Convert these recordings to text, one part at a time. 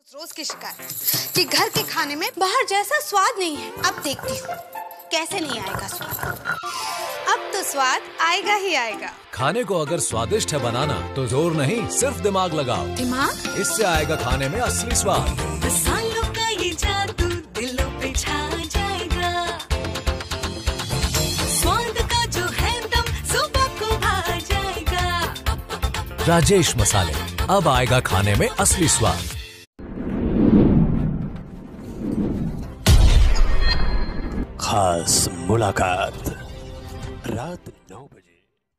रोज की शिकायत कि घर के खाने में बाहर जैसा स्वाद नहीं है। अब देखती हूँ कैसे नहीं आएगा स्वाद। अब तो स्वाद आएगा ही आएगा। खाने को अगर स्वादिष्ट है बनाना तो जोर नहीं सिर्फ दिमाग लगाओ। दिमाग? इससे आएगा खाने में असली स्वाद। मसालों का ये जादू दिलों पे छा जाएगा। स्वाद का जो है दम सुबह को भा जाएगा। राजेश मसाले, अब आएगा खाने में असली स्वाद। खास मुलाकात रात 9 बजे।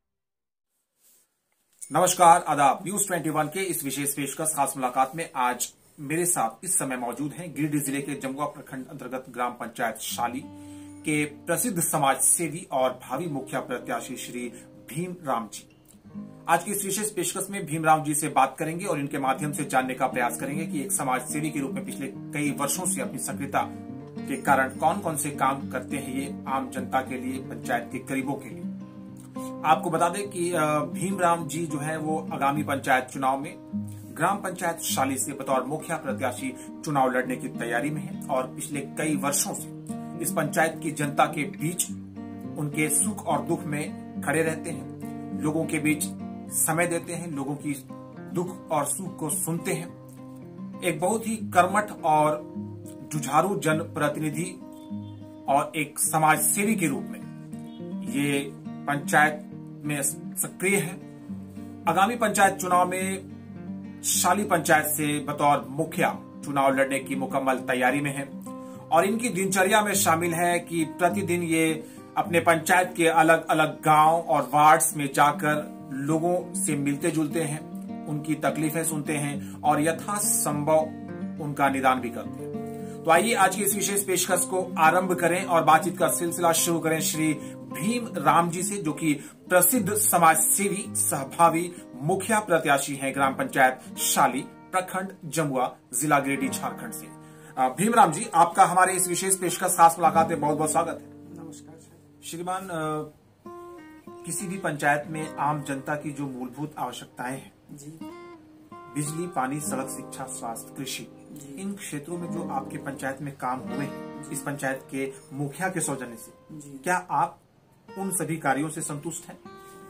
नमस्कार, आदाब। न्यूज 21 के इस विशेष पेशकश खास मुलाकात में आज मेरे साथ इस समय मौजूद हैं गिरिडीह जिले के जमुआ प्रखंड अंतर्गत ग्राम पंचायत शाली के प्रसिद्ध समाज सेवी और भावी मुखिया प्रत्याशी श्री भीमराम जी। आज की इस विशेष पेशकश में भीमराम जी से बात करेंगे और इनके माध्यम से जानने का प्रयास करेंगे कि एक समाज सेवी के रूप में पिछले कई वर्षों से अपनी सक्रियता के कारण कौन कौन से काम करते हैं ये आम जनता के लिए, पंचायत के गरीबों के लिए। आपको बता दें कि भीमराम जी जो है वो आगामी पंचायत चुनाव में ग्राम पंचायत शाली से बतौर मुखिया प्रत्याशी चुनाव लड़ने की तैयारी में है और पिछले कई वर्षों से इस पंचायत की जनता के बीच उनके सुख और दुख में खड़े रहते हैं, लोगों के बीच समय देते हैं, लोगों की दुख और सुख को सुनते हैं। एक बहुत ही कर्मठ और जुझारू जन प्रतिनिधि और एक समाज सेवी के रूप में ये पंचायत में सक्रिय है। आगामी पंचायत चुनाव में शाली पंचायत से बतौर मुखिया चुनाव लड़ने की मुकम्मल तैयारी में है और इनकी दिनचर्या में शामिल है कि प्रतिदिन ये अपने पंचायत के अलग अलग गांव और वार्ड्स में जाकर लोगों से मिलते जुलते हैं, उनकी तकलीफें सुनते हैं और यथासंभव उनका निदान भी करते हैं। तो आइए आज की इस विशेष पेशकश को आरंभ करें और बातचीत का सिलसिला शुरू करें श्री भीमराम जी से, जो कि प्रसिद्ध समाज सेवी सहभावी मुखिया प्रत्याशी हैं ग्राम पंचायत शाली प्रखंड जमुआ जिला गिरिडीह झारखंड से। भीमराम जी, आपका हमारे इस विशेष पेशकश खास मुलाकात में बहुत बहुत स्वागत है। नमस्कार सर। श्रीमान, किसी भी पंचायत में आम जनता की जो मूलभूत आवश्यकताएं हैं जी, बिजली, पानी, सड़क, शिक्षा, स्वास्थ्य, कृषि, इन क्षेत्रों में जो आपके पंचायत में काम हुए हैं इस पंचायत के मुखिया के सौजन्य से, क्या आप उन सभी कार्यों से संतुष्ट हैं?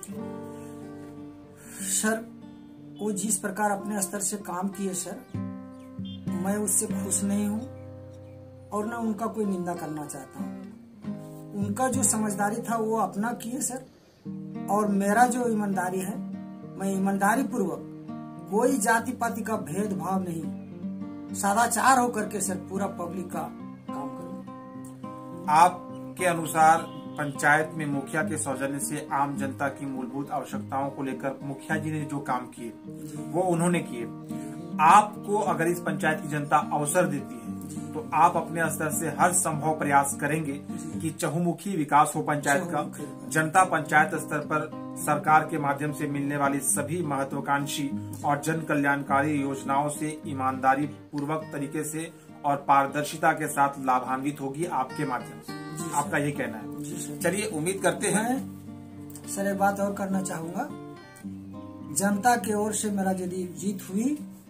सर, वो जिस प्रकार अपने स्तर से काम किए सर, मैं उससे खुश नहीं हूँ और ना उनका कोई निंदा करना चाहता हूँ। उनका जो समझदारी था वो अपना किए सर, और मेरा जो ईमानदारी है, मैं ईमानदारी पूर्वक कोई जाति पाति का भेदभाव नहीं, सदाचार होकर के सर पूरा पब्लिक का काम करूंगा। आपके अनुसार पंचायत में मुखिया के सौजन्य से आम जनता की मूलभूत आवश्यकताओं को लेकर मुखिया जी ने जो काम किए वो उन्होंने किए। आपको अगर इस पंचायत की जनता अवसर देती है तो आप अपने स्तर से हर संभव प्रयास करेंगे कि चहुमुखी विकास हो पंचायत का। जनता पंचायत स्तर पर सरकार के माध्यम से मिलने वाली सभी महत्वाकांक्षी और जन कल्याणकारी योजनाओं से ईमानदारी पूर्वक तरीके से और पारदर्शिता के साथ लाभान्वित होगी आपके माध्यम से। आपका ये कहना है। चलिए, उम्मीद करते हैं। सर, एक बात और करना चाहूंगा, जनता की ओर से मेरा यदि जीत हुई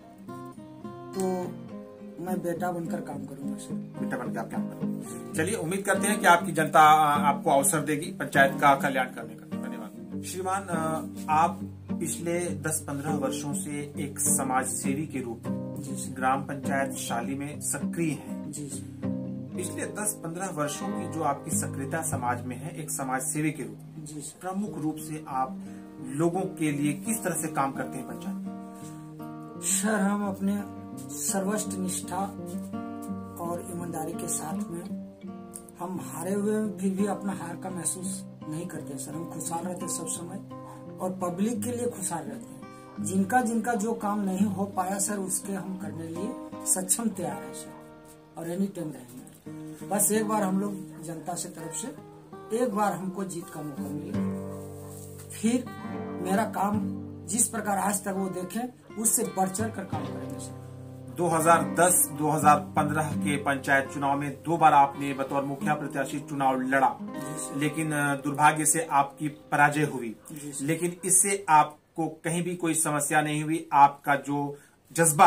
तो मैं बेटा बनकर काम करूंगा सर। बेटा बनकर आप काम करोगे। चलिए, उम्मीद करते हैं कि आपकी जनता आपको अवसर देगी पंचायत का कल्याण करने का। धन्यवाद। श्रीमान, आप पिछले 10-15 वर्षों से एक समाज सेवी के रूप में ग्राम पंचायत शाली में सक्रिय हैं। जी सर। पिछले 10-15 वर्षों की जो आपकी सक्रियता समाज में है एक समाज सेवी के रूप में, जी सर, प्रमुख रूप से आप लोगों के लिए किस तरह से काम करते हैं पंचायत में? सर, हम अपने सर्वस्व निष्ठा और ईमानदारी के साथ में हम हारे हुए फिर भी अपना हार का महसूस नहीं करते सर। हम खुशहाल रहते सब समय और पब्लिक के लिए खुशहाल रहते हैं। जिनका जिनका जो काम नहीं हो पाया सर, उसके हम करने लिए सक्षम तैयार है सर, और एनी टाइम रहेंगे। बस एक बार हम लोग जनता से तरफ से एक बार हमको जीत का मौका मिले, फिर मेरा काम जिस प्रकार आज तक वो देखे उससे बढ़ चढ़ कर काम करेंगे सर। 2010-2015 के पंचायत चुनाव में 2 बार आपने बतौर मुखिया प्रत्याशी चुनाव लड़ा, लेकिन दुर्भाग्य से आपकी पराजय हुई। लेकिन इससे आपको कहीं भी कोई समस्या नहीं हुई। आपका जो जज्बा है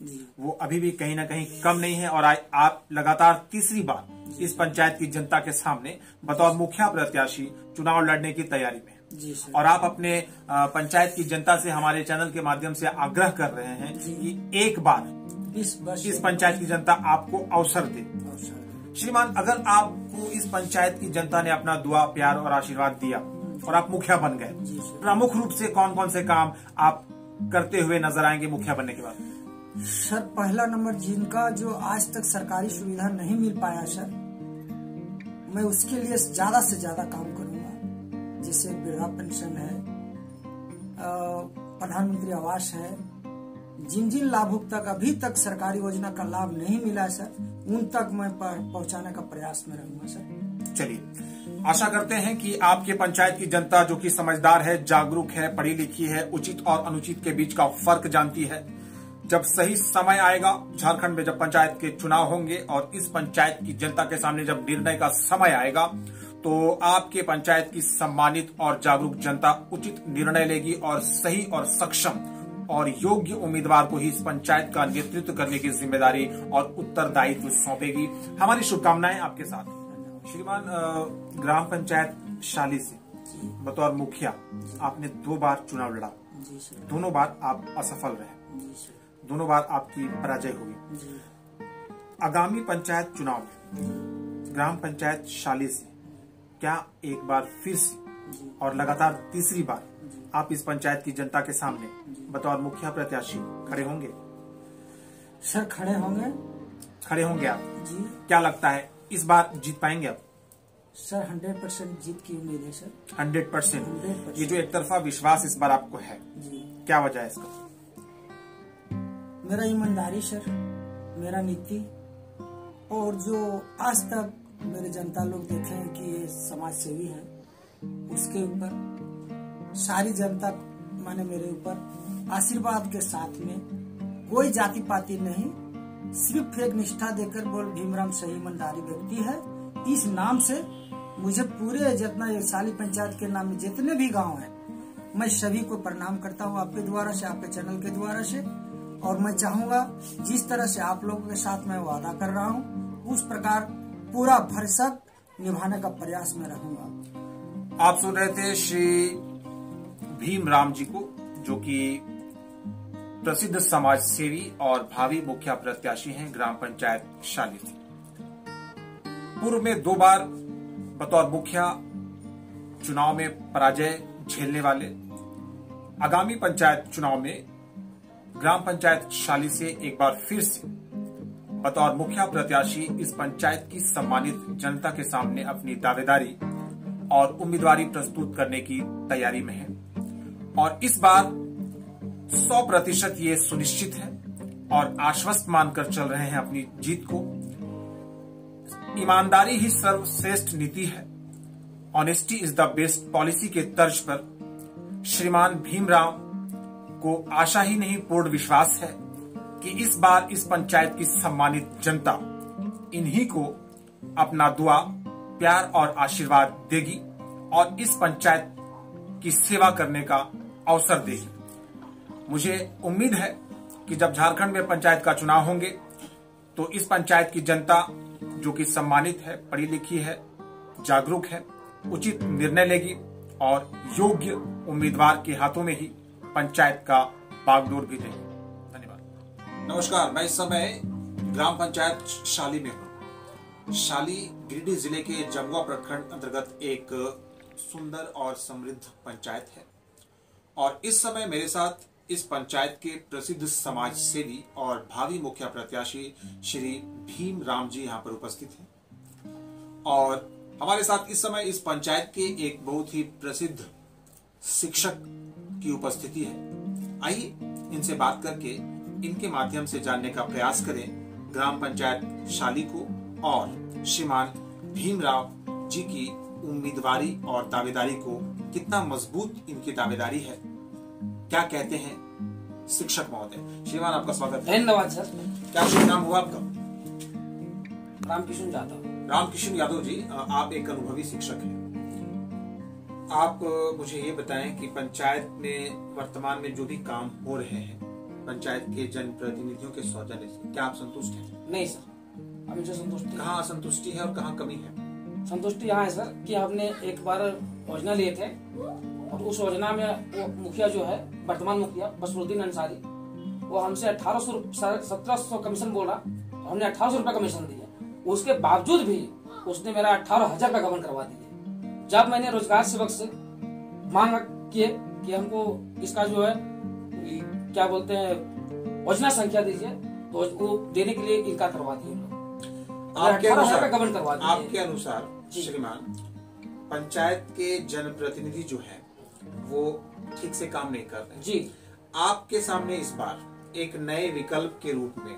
वो अभी भी कहीं ना कहीं कम नहीं है और आप लगातार तीसरी बार इस पंचायत की जनता के सामने बतौर मुखिया प्रत्याशी चुनाव लड़ने की तैयारी में हैं। जी सर। और आप अपने पंचायत की जनता से हमारे चैनल के माध्यम से आग्रह कर रहे हैं कि एक बार इस पंचायत की जनता आपको अवसर दे। श्रीमान, अगर आपको इस पंचायत की जनता ने अपना दुआ, प्यार और आशीर्वाद दिया और आप मुखिया बन गए, प्रमुख रूप से कौन कौन से काम आप करते हुए नजर आएंगे मुखिया बनने के बाद? सर, पहला नंबर, जिनका जो आज तक सरकारी सुविधा नहीं मिल पाया सर, मैं उसके लिए ज्यादा से ज्यादा काम करूंगा। जैसे वृद्धा पेंशन है, प्रधानमंत्री आवास है, जिन जिन लाभुक तक अभी तक सरकारी योजना का लाभ नहीं मिला सर, उन तक मैं पहुंचाने का प्रयास में रहूंगा सर। चलिए, आशा करते हैं कि आपके पंचायत की जनता, जो कि समझदार है, जागरूक है, पढ़ी लिखी है, उचित और अनुचित के बीच का फर्क जानती है, जब सही समय आएगा, झारखंड में जब पंचायत के चुनाव होंगे और इस पंचायत की जनता के सामने जब निर्णय का समय आएगा, तो आपके पंचायत की सम्मानित और जागरूक जनता उचित निर्णय लेगी और सही और सक्षम और योग्य उम्मीदवार को ही इस पंचायत का नेतृत्व करने की जिम्मेदारी और उत्तरदायित्व सौंपेगी। हमारी शुभकामनाएं आपके साथ। श्रीमान, ग्राम पंचायत शाली से बतौर मुखिया आपने 2 बार चुनाव लड़ा। दोनों बार आप असफल रहे, दोनों बार आपकी पराजय हुई। आगामी पंचायत चुनाव में ग्राम पंचायत शाली से क्या एक बार फिर से और लगातार तीसरी बार आप इस पंचायत की जनता के सामने बतौर मुखिया प्रत्याशी खड़े होंगे? सर, खड़े होंगे। खड़े होंगे आप जी। क्या लगता है इस बार जीत पाएंगे आप? सर, 100% जीत की उम्मीद है सर। 100%। ये जो एक तरफा विश्वास इस बार आपको है, क्या वजह है इसका? मेरा ईमानदारी सर, मेरा नीति, और जो आज तक मेरे जनता लोग देखे हैं कि ये समाज सेवी है, उसके ऊपर सारी जनता माने मेरे ऊपर आशीर्वाद के साथ में कोई जाति पाति नहीं, सिर्फ एक निष्ठा देकर बोल भीमराम सही ईमानदारी व्यक्ति है, इस नाम से मुझे पूरे जितना ये शाली पंचायत के नाम में जितने भी गांव हैं, मैं सभी को प्रणाम करता हूं आपके द्वारा से, आपके चैनल के द्वारा से। और मैं चाहूंगा जिस तरह से आप लोगों के साथ मैं वादा कर रहा हूं, उस प्रकार पूरा भरसक निभाने का प्रयास में रहूंगा। आप सुन रहे थे श्री भीमराम जी को, जो कि प्रसिद्ध समाज सेवी और भावी मुखिया प्रत्याशी हैं ग्राम पंचायत शाली से। पूर्व में 2 बार बतौर मुखिया चुनाव में पराजय झेलने वाले, आगामी पंचायत चुनाव में ग्राम पंचायत शाली से एक बार फिर से बतौर मुखिया प्रत्याशी इस पंचायत की सम्मानित जनता के सामने अपनी दावेदारी और उम्मीदवारी प्रस्तुत करने की तैयारी में है। और इस बार 100% ये सुनिश्चित है और आश्वस्त मानकर चल रहे हैं अपनी जीत को। ईमानदारी ही सर्वश्रेष्ठ नीति है, honesty is the best policy के तर्ज पर श्रीमान भीमराम को आशा ही नहीं पूर्ण विश्वास है कि इस बार इस पंचायत की सम्मानित जनता इन्हीं को अपना दुआ, प्यार और आशीर्वाद देगी और इस पंचायत की सेवा करने का अवसर देगी। मुझे उम्मीद है कि जब झारखंड में पंचायत का चुनाव होंगे तो इस पंचायत की जनता, जो कि सम्मानित है, पढ़ी लिखी है, जागरूक है, उचित निर्णय लेगी और योग्य उम्मीदवार के हाथों में ही पंचायत का बागडोर भी देगी। धन्यवाद। नमस्कार, मैं इस समय ग्राम पंचायत शाली में हूँ। शाली गिरिडीह जिले के जमुआ प्रखंड अंतर्गत एक सुंदर और समृद्ध पंचायत है और इस समय मेरे साथ इस पंचायत के प्रसिद्ध समाज सेवी और भावी मुखिया प्रत्याशी श्री भीमराम जी यहाँ पर उपस्थित हैं और हमारे साथ इस समय इस पंचायत के एक बहुत ही प्रसिद्ध शिक्षक की उपस्थिति है। आइए इनसे बात करके इनके माध्यम से जानने का प्रयास करें ग्राम पंचायत शाली को और श्रीमान भीमराम जी की उम्मीदवारी और दावेदारी को, कितना मजबूत इनकी दावेदारी है, क्या कहते हैं शिक्षक महोदय। श्रीमान, आपका स्वागत है। धन्यवाद सर। क्या शुभ नाम हुआ आपका? रामकिशन यादव। रामकिशन यादव जी, आप एक अनुभवी शिक्षक हैं। आप मुझे ये बताएं कि पंचायत में वर्तमान में जो भी काम हो रहे हैं पंचायत के जनप्रतिनिधियों के सौजन्य से, क्या आप संतुष्ट हैं? नहीं सर, हम इनसे संतुष्ट नहीं। कहाँ असंतुष्टि है और कहाँ कमी है? संतुष्टि यहाँ है सर कि हमने एक बार योजना लिए थे और उस योजना में वो मुखिया जो है, वर्तमान मुखिया बसरुद्दीन अंसारी, वो हमसे 1700 कमीशन बोला, हमने 1800 रुपए कमीशन दिए। उसके बावजूद भी उसने मेरा 18,000 रुपए गबन करवा दिए। जब मैंने रोजगार सेवक से मांग किए कि हमको इसका जो है क्या बोलते हैं योजना संख्या दीजिए, तो वो देने के लिए इनकार करवा दिए। आपके आपके अनुसार श्रीमान, पंचायत के जनप्रतिनिधि जो है वो ठीक से काम नहीं कर रहे जी। आपके सामने इस बार एक नए विकल्प के रूप में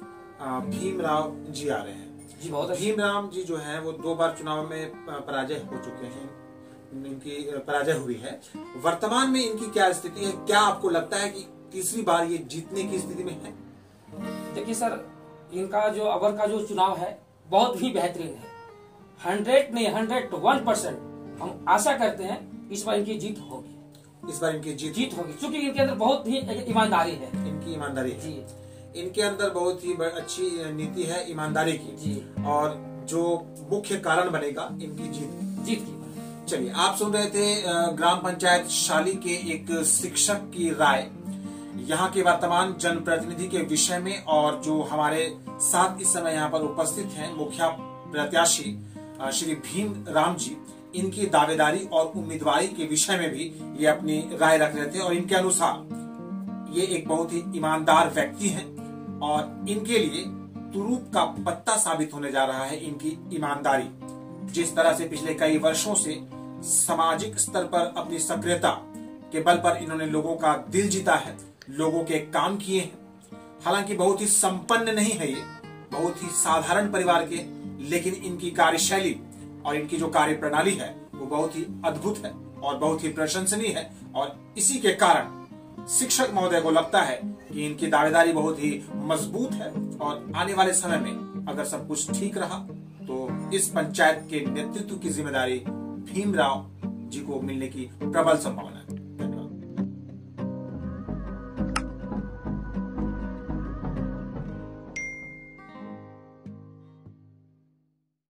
भीमराव जी आ रहे हैं जी। बहुत भीमराव जी जो है वो 2 बार चुनाव में पराजय हो चुके हैं, इनकी पराजय हुई है। वर्तमान में इनकी क्या स्थिति है? क्या आपको लगता है कि तीसरी बार ये जीतने की स्थिति में है? देखिए सर, इनका जो अबर का जो चुनाव है बहुत ही बेहतरीन है। 100 नहीं 101% हम आशा करते हैं इस बार इनकी जीत होगी। इस बार इनकी जीत होगी, क्योंकि इनके अंदर बहुत ही ईमानदारी है। इनकी ईमानदारी है जी। इनके अंदर बहुत ही अच्छी नीति है ईमानदारी की जी। और जो मुख्य कारण बनेगा इनकी जीत की। चलिए, आप सुन रहे थे ग्राम पंचायत शाली के एक शिक्षक की राय यहाँ के वर्तमान जनप्रतिनिधि के विषय में, और जो हमारे साथ इस समय यहाँ पर उपस्थित हैं मुखिया प्रत्याशी श्री भीम राम जी, इनकी दावेदारी और उम्मीदवारी के विषय में भी ये अपनी राय रख रहे थे। और इनके अनुसार ये एक बहुत ही ईमानदार व्यक्ति हैं और इनके लिए तुरूप का पत्ता साबित होने जा रहा है इनकी ईमानदारी। जिस तरह से पिछले कई वर्षों से सामाजिक स्तर पर अपनी सक्रियता के बल पर इन्होंने लोगों का दिल जीता है, लोगों के काम किए हैं। हालांकि बहुत ही संपन्न नहीं है ये, बहुत ही साधारण परिवार के, लेकिन इनकी कार्यशैली और इनकी जो कार्य प्रणाली है वो बहुत ही अद्भुत है और बहुत ही प्रशंसनीय है। और इसी के कारण शिक्षक महोदय को लगता है कि इनकी दावेदारी बहुत ही मजबूत है और आने वाले समय में अगर सब कुछ ठीक रहा तो इस पंचायत के नेतृत्व की जिम्मेदारी भीमराव जी को मिलने की प्रबल संभावना।